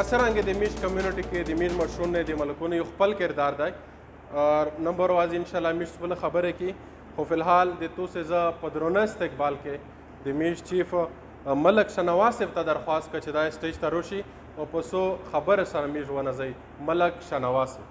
څرنګه د میش کمیونټي کې د میش مشرونه د ملکونو یو خپل کردار دی نمبر واز انشاءالله میش بله خبره کی خو فی الحال د تو سے زه په درونه استقبال کې د میش چیف ملک شنواز صاحب ته درخواست که چې دا سټیج ته راشي او په څو خبره سره میش ونځئ ملک شنواز صاحب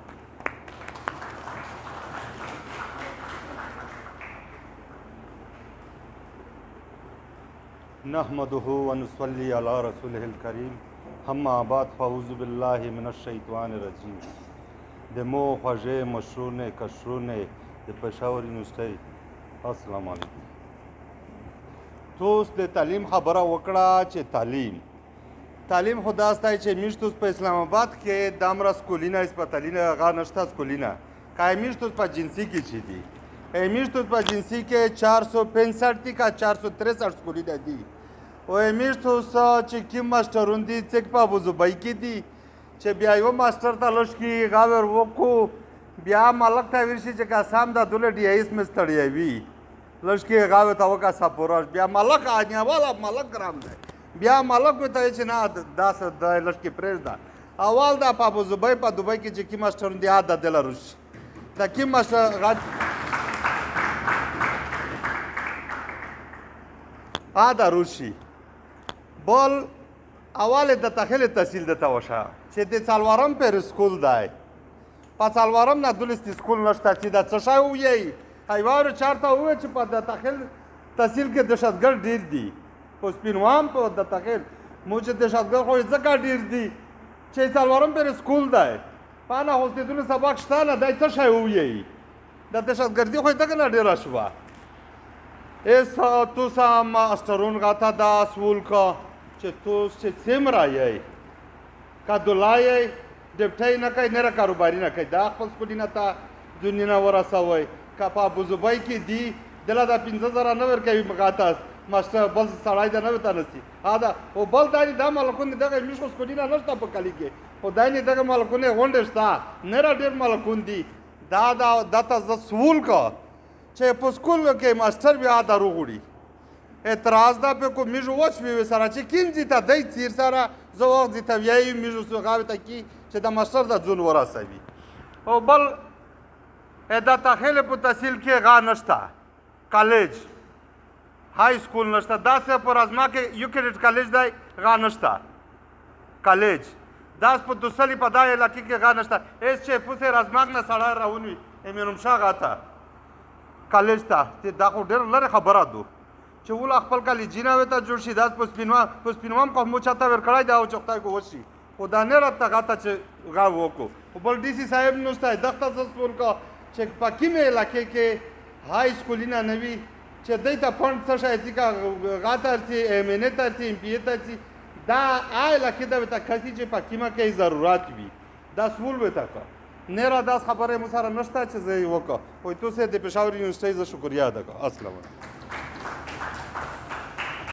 نحمده ونصلي على رسوله الكريم اما بعد فاعوذ بالله من الشیطان الرجیم د مو خوږې مشرونه کشرونه د پېښور یونیورسټۍ السلام علیکم توس د تعلیم خبره وکړه چې تعلیم خو دا ستی چې میش توس په اسلام آباد کې دامره سکولینه اسپتالینه هغه نشته سکولینه که میش توس په جنسي کې چې دي میش توس په جنسي کې 465 دي که 463 سکولینه دي او میش توس چې کوم ماسټرون دي څوک په ابوظبي کې دي چې بیا یو ماسټر ته لږ کې هغه ور وکړو بیا ملک ته ورشي چې قسم د دوله ډي ایس مې ستړی وي لږ کې هغه ته وکړه سپورش بیا ملک آنیواله ملک ګرام دی بیا ملک ورته چې نه داسې د لږ کې پرېږده اول دا په ابوظبي په دوبۍ کې چې کوم ماسټرون دي د دله روشي د کوم ماسټر دا روشي بل اول د تخیل تحصیل دته وشه چې د څلورم پیر سکول دی په څلورم نه دولستی سکول نشته چې دا څه شی ووایي ایوارو چارته ووایي چې په د تخیل تحصیل کې دهشتګرد ډېر دي په سپینوام په د تخیل مو چې دهشتګرد خو ځکه ډېر دي چې څلورم پیر سکول دی په نه هوستېدلو سبق شته نه دی څه شی ووایي د دهشتګردي خو یې دغه نه ډېره شوه تو سا ماسټرون غاته دا سوول کا چې تو چې څومره یې که دولا یې ډپټۍ نه کوي نه کاروباري نه کوي دا خپل سکولینه ته ځونونه ورسوئ که په ابوظبي کې دي دله دا 50,000 نه ورکوي غاته ماسټر بل سړی د نه ورته نسي دا او بل دا دا ملکونه دغه میش خو سکولینه نشته په کلي کې خو دا نه دغه ملکونه غونډې شته نه ډېر ملکون دي دا ته زه سوول کا چې په سکول کې ماسټر بیا دروغ وړي اعتراض دا په کو میژ وڅوي سره چې کیم دي ته دای تیر سره زه وخت دي ته ویایي میژ سوغاوي ته کی چې د ماسټر د ځون ورسوي او بل دا تخیل په تحصیل کې غا نشته کالج های سکول نشته داسې په رازما کې یو کریډټ کالج دی غا نشته کالج داس په دوسلی په دا علاقې کې غا نشته ایس چې پوسې رازماک نه سړی راونوي امینومشاه غا ته کالج ته چې دا خو ډېر لرې خبره ده چې اوله خپل کالجونه ورته جوړ شي دا په سپینوام خو مو چاته ورکړی دی او چې خدای کو وشي خو دا نه راته هغه ته چې غا وکړو خو بل ډي سي صاحب نشته دغه ته زه سوال کا چې په کومې علاقې کې های سکولونه نه وي چې دوی ته فنډ څه شی ځي که غا ته ارسي ایم این اې ته ارسي ایم پي اې ته ارسي دا علاقې ته ورته کسي چې په کومه کې ضرورت وي دا سوال ورته کا نه را داس خبرې مو سره نشته چې زه یې وکړم خو تاسو د پېښور یونیورسټۍ زه شکریه ادا کوم السلام علیکم